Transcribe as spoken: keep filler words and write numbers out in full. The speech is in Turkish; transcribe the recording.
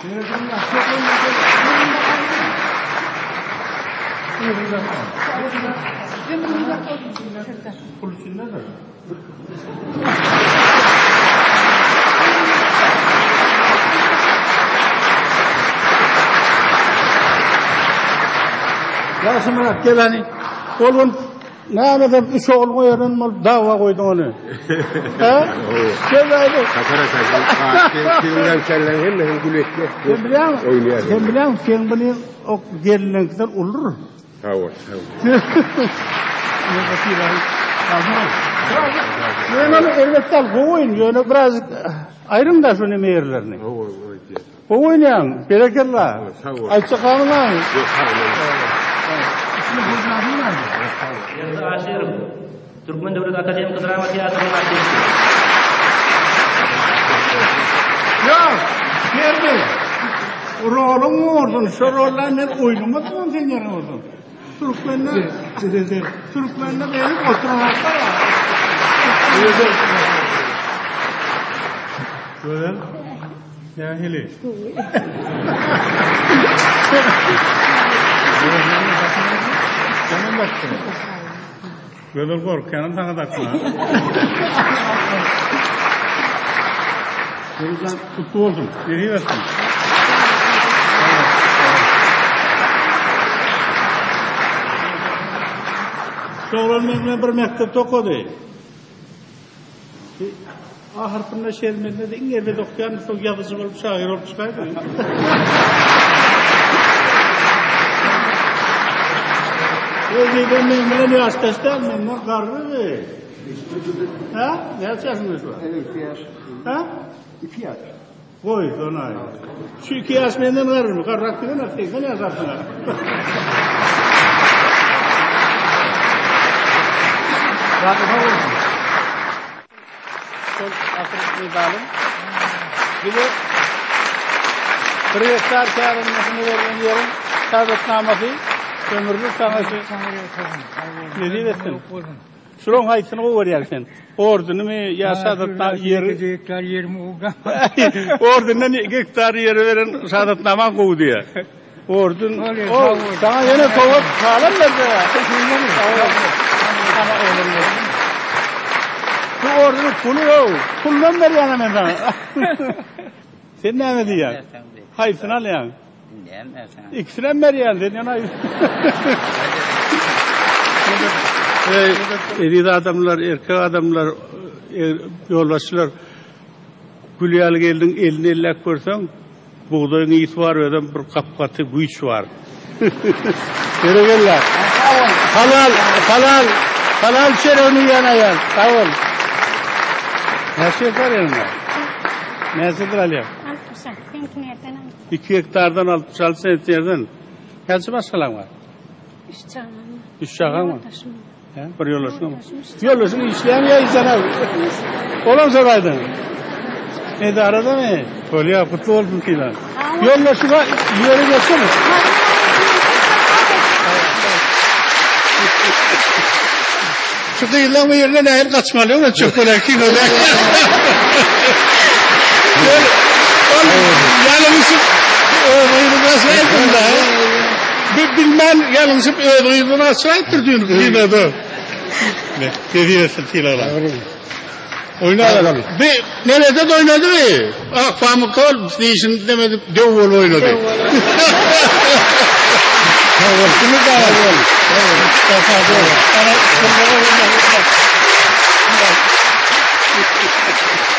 Yaşım bırak gel hani. Oğlum ne adam üç oğul koyarın mı dava koydun onu. Ha? Gel hadi. Sakara sakara. Kimden kellen hem hem gül etti. Sen biliyor musun? Sen biliyor musun? Sen bunu o gelinlikten olur. Ha var. Ne bakıyor? Ben onu elbette al koyun. Yani biraz ayrım da şunu meyirlerini. Koyun yani. Bereketler. Ayça kanunlar. Yok hayır. İsmi Hüznabi mi? Yazı aşırım. Türkmen Devlet Akademi Kızrama Tiyatro'nun aşırım. Ya, geldi. Rolun mu oldun? Şu rollerle oynamadın mı sen yarın oldun? Türkmenler, Türkmenler benim oturanaklar var. Böyle. Ya hili. Canım baktı. Böyle korkuyanın sana takma. Buradan tuttu oldum. Nereye versin? Şoğlan memle bir mektepte okudu. Ahırtında şermende de İngilizce okuyan çok yazıcı olup şair olup çıkaydı. Özeyden memle üniversitesi memle karnı. Ha? Ne yapacaksınız bu? iki yaş. Ha? iki yaş. Koy ona. Şu iki yaş benden karır mı? Karrak değil mi? Tekne yazarsın. Rahat olsun. Sol akırıp medalim. Bir de Kırıklar çağrılmasını verilen yerin şahadetnaması, ömürlük sanatı. Ne diyorsun? Şuran haytını o veriyorsun. Ordunu mu ya şahadetnaması yeri? Hektar yerimi oldu. Ordundan hektar yeri veren şahadetnaman kovu diye. Ordun, o sana yine kovup sağlam verdi ya. Ama öyle bu ordunun pulu yok. Puldan ver yani ben sana. Sen ne mi diyorsun? Hayırsın al yani. İkisinden ver yani. Sen yana hayırsın. Eridi adamlar, erkek adamlar, yoldaşlar. Gülyal geldin elini ellek görsen, buğdayın iyisi var, öden bir kapkatı güç var. Yürü geller. Halal, halal, halal çerevini yana yan. Sağ ol. Nasıl yapar yanına? Nasıldır Aliye? İki hektardan altmış altı senetlerden. Kaçı başkalan var? Üç çağın. Üç çağın var. Bir yollaşın mı? Yollaşın işleyen ya insan abi. Olam soraydın. Neydi arada mı? Öyle ya kutlu olsun ki lan. Yollaşına yere geçsene. Şu kıyılan bu yerine nehir kaçmalı ama çok kolay ki öyle. Yalnızıp öğreyi nasıl da? Bilmem yalnızıp öğreyi nasıl ettirdin yine de. Ne? Ne diyorsun Tilala? Oynadı. Bir nerede de oynadı mı? Ah pamuk ol, değişin demedi, dev ol oynadı. Tamam, kimi daha ol. Evet, tamam doğru. Ana,